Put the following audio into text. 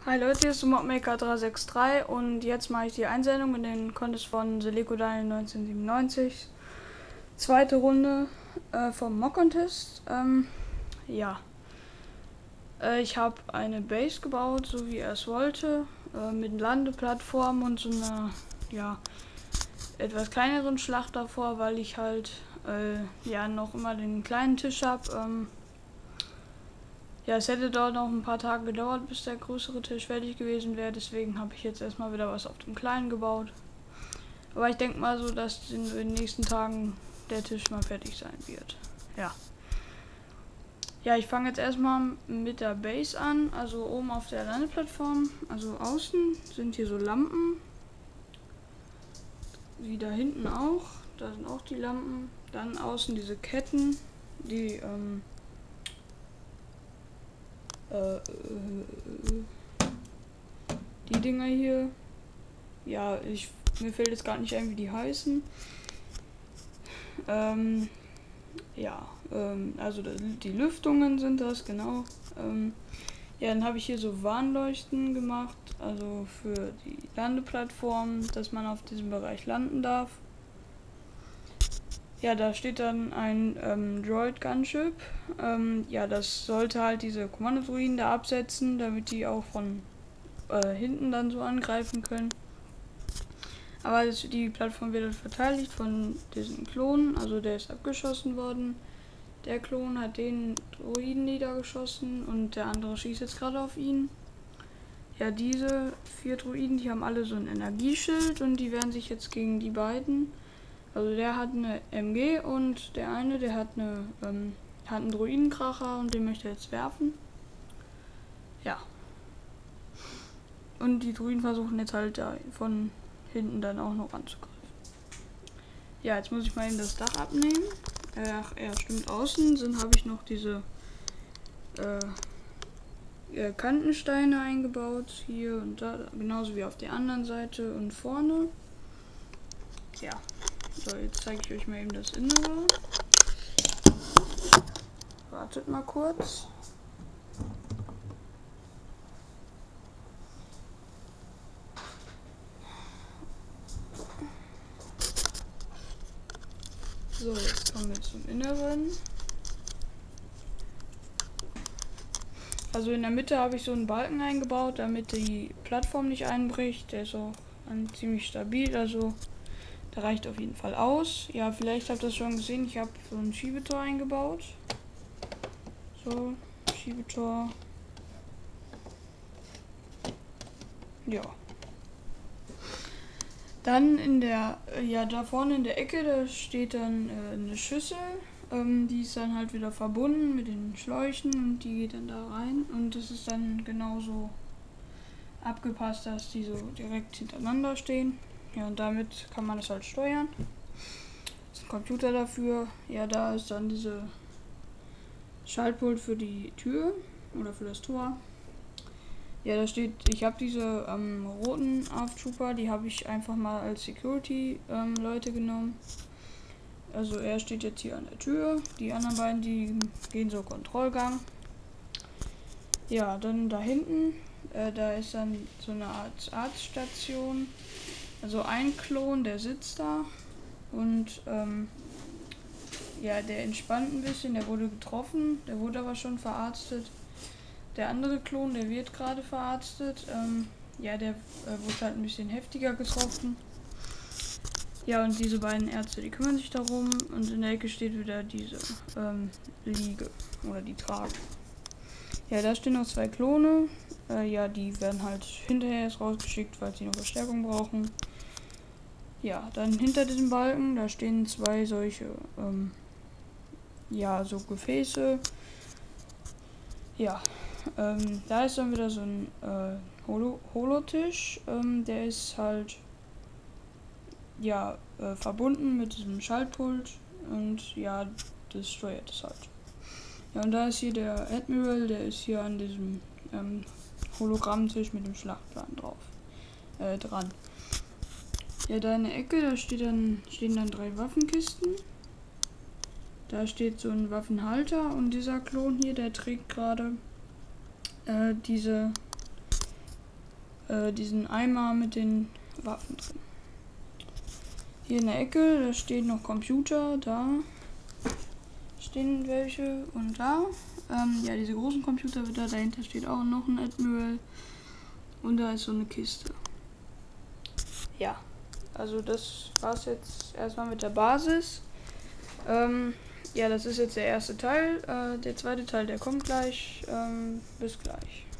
Hi Leute, hier ist Modmaker 363 und jetzt mache ich die Einsendung in den Contest von Seleco Daniel 1997. Zweite Runde vom Mock Contest. Ich habe eine Base gebaut, so wie er es wollte, mit Landeplattform und so einer etwas kleineren Schlacht davor, weil ich halt noch immer den kleinen Tisch habe. Es hätte dort noch ein paar Tage gedauert, bis der größere Tisch fertig gewesen wäre. Deswegen habe ich jetzt erstmal wieder was auf dem kleinen gebaut. Aber ich denke mal so, dass in den nächsten Tagen der Tisch mal fertig sein wird. Ja, ich fange jetzt erstmal mit der Base an. Also oben auf der Landeplattform, also außen sind hier so Lampen. Wie da hinten auch. Da sind auch die Lampen. Dann außen diese Ketten, die die Dinger hier. Ja, mir fällt jetzt gar nicht ein, wie die heißen. Also die Lüftungen sind das, genau. Dann habe ich hier so Warnleuchten gemacht, also für die Landeplattform, dass man auf diesem Bereich landen darf. Ja, da steht dann ein Droid Gunship. Das sollte halt diese Kommandodroiden da absetzen, damit die auch von hinten dann so angreifen können. Aber die Plattform wird verteidigt von diesen Klonen, also der ist abgeschossen worden. Der Klon hat den Droiden niedergeschossen und der andere schießt jetzt gerade auf ihn. Ja, diese 4 Droiden, die haben alle so ein Energieschild und die werden sich jetzt gegen die beiden. Also der hat eine MG und der eine, der hat einen Droidenkracher und den möchte er jetzt werfen. Ja. Und die Droiden versuchen jetzt halt da von hinten dann auch noch anzugreifen. Ja, jetzt muss ich mal eben das Dach abnehmen. Stimmt, außen habe ich noch diese Kantensteine eingebaut, hier und da, genauso wie auf der anderen Seite und vorne. Ja, so, jetzt zeige ich euch mal eben das Innere. Wartet mal kurz. So, jetzt kommen wir zum Inneren. Also in der Mitte habe ich so einen Balken eingebaut, damit die Plattform nicht einbricht. Der ist auch ziemlich stabil, also der reicht auf jeden Fall aus. Ja, vielleicht habt ihr das schon gesehen, ich habe so ein Schiebetor eingebaut. So, Schiebetor. Ja. Dann da vorne in der Ecke, da steht dann eine Schüssel. Die ist dann halt wieder verbunden mit den Schläuchen und die geht dann da rein. Und das ist dann genauso abgepasst, dass die so direkt hintereinander stehen. Ja, und damit kann man das halt steuern. Das ist ein Computer dafür. Ja, da ist dann diese Schaltpult für die Tür oder für das Tor. Ja, da steht, ich habe diese roten AF-Trooper, die habe ich einfach mal als Security-Leute genommen. Also er steht jetzt hier an der Tür, die anderen beiden, die gehen so Kontrollgang. Ja, dann da hinten, da ist dann so eine Art Arztstation. Also ein Klon, der sitzt da und der entspannt ein bisschen, der wurde getroffen, der wurde aber schon verarztet. Der andere Klon, der wird gerade verarztet. Der wurde halt ein bisschen heftiger getroffen. Ja, und diese beiden Ärzte, die kümmern sich darum. Und in der Ecke steht wieder diese Liege oder die Trage. Ja, da stehen noch 2 Klone. Die werden halt hinterher erst rausgeschickt, weil sie noch Verstärkung brauchen. Ja, dann hinter diesem Balken, da stehen 2 solche so Gefäße. Ja. Da ist dann wieder so ein Holotisch, der ist halt verbunden mit diesem Schaltpult und ja, das steuert es halt. Ja, und da ist hier der Admiral, der ist hier an diesem Hologrammtisch mit dem Schlachtplan dran. Ja, da in der Ecke, da stehen dann 3 Waffenkisten. Da steht so ein Waffenhalter und dieser Klon hier, der trägt gerade diese diesen Eimer mit den Waffen drin. Hier in der Ecke, da stehen noch Computer, da stehen welche und da. Ja, diese großen Computer wieder, dahinter steht auch noch ein Admiral und da ist so eine Kiste. Ja, also das war's jetzt erstmal mit der Basis. Ja, das ist jetzt der erste Teil. Der zweite Teil, der kommt gleich. Bis gleich.